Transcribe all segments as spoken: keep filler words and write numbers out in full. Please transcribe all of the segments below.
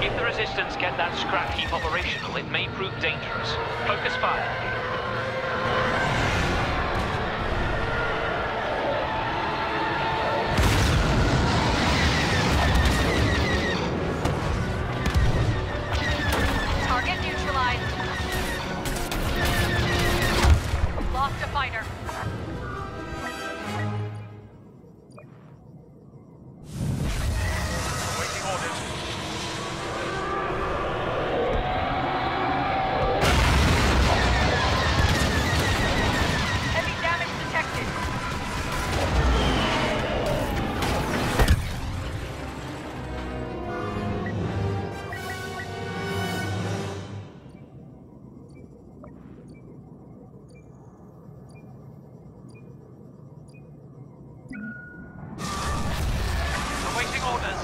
If the resistance get that scrap heap operational, it may prove dangerous. Focus fire. Target neutralized. Lost a fighter. Waiting orders. Heavy damage detected. Awaiting orders.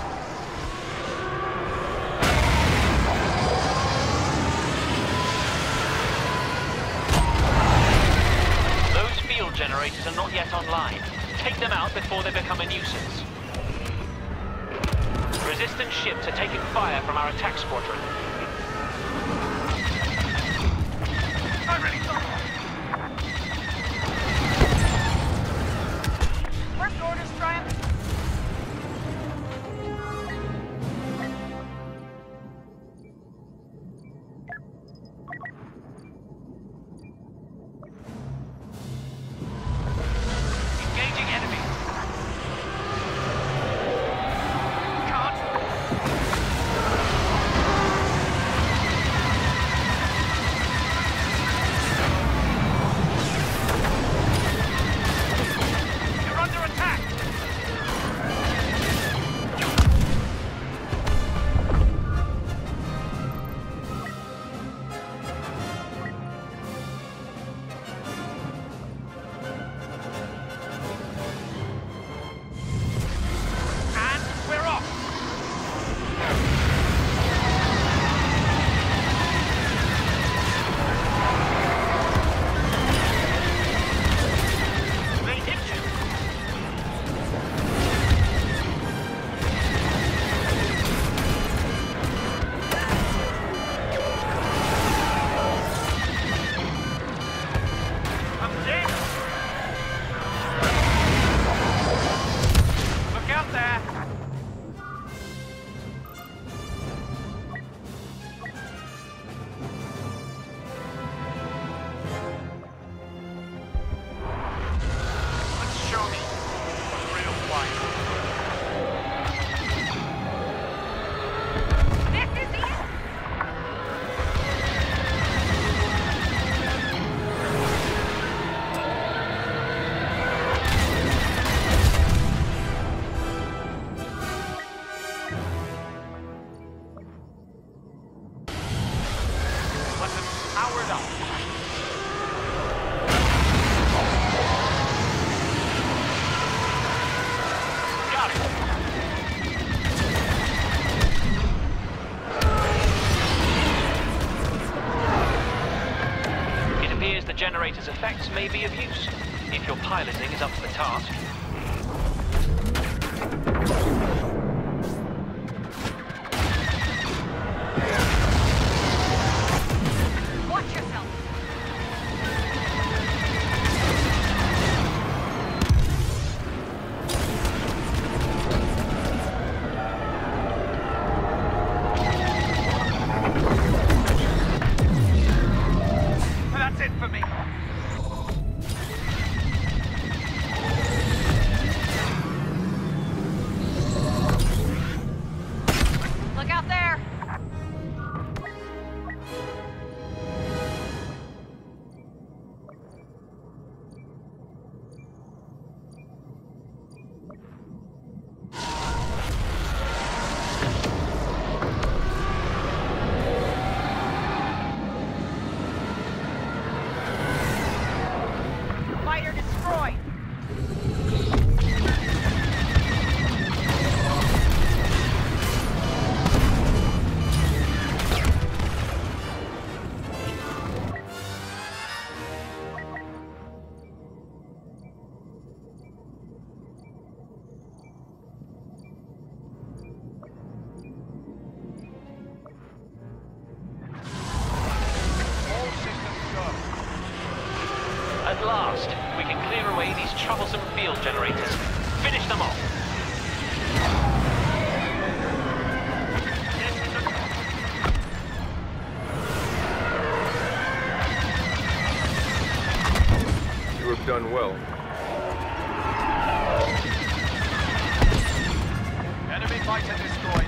Those field generators are not yet online. Take them out before they become a nuisance. Resistance ships are taking fire from our attack squadron. I'm ready. First orders, Triumph. Engaging enemy. Can't. You're under attack. And we're off. They hit you. I'm dead. Look out there. Let's show me what real flying is. This is the end. Weapons powered up. Got it. It appears the generator's effects may be of use, if your piloting is up to the task. Watch yourself. That's it for me. fast, we can clear away these troublesome field generators. Finish them off. You have done well. Enemy fighter destroyed.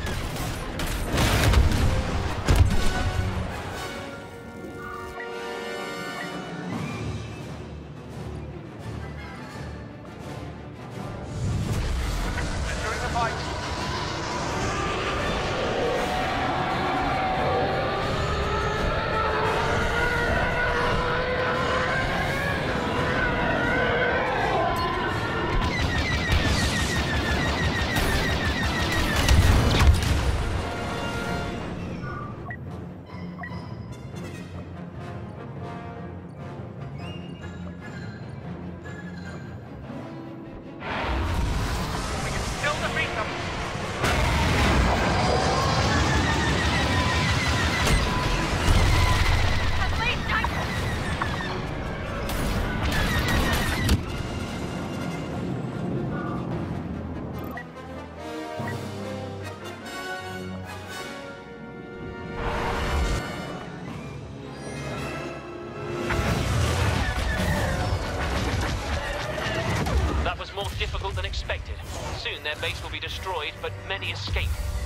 Entering the fight. We can still defeat them. At least I... That was more difficult than expected. Soon their base will be destroyed, but many escape.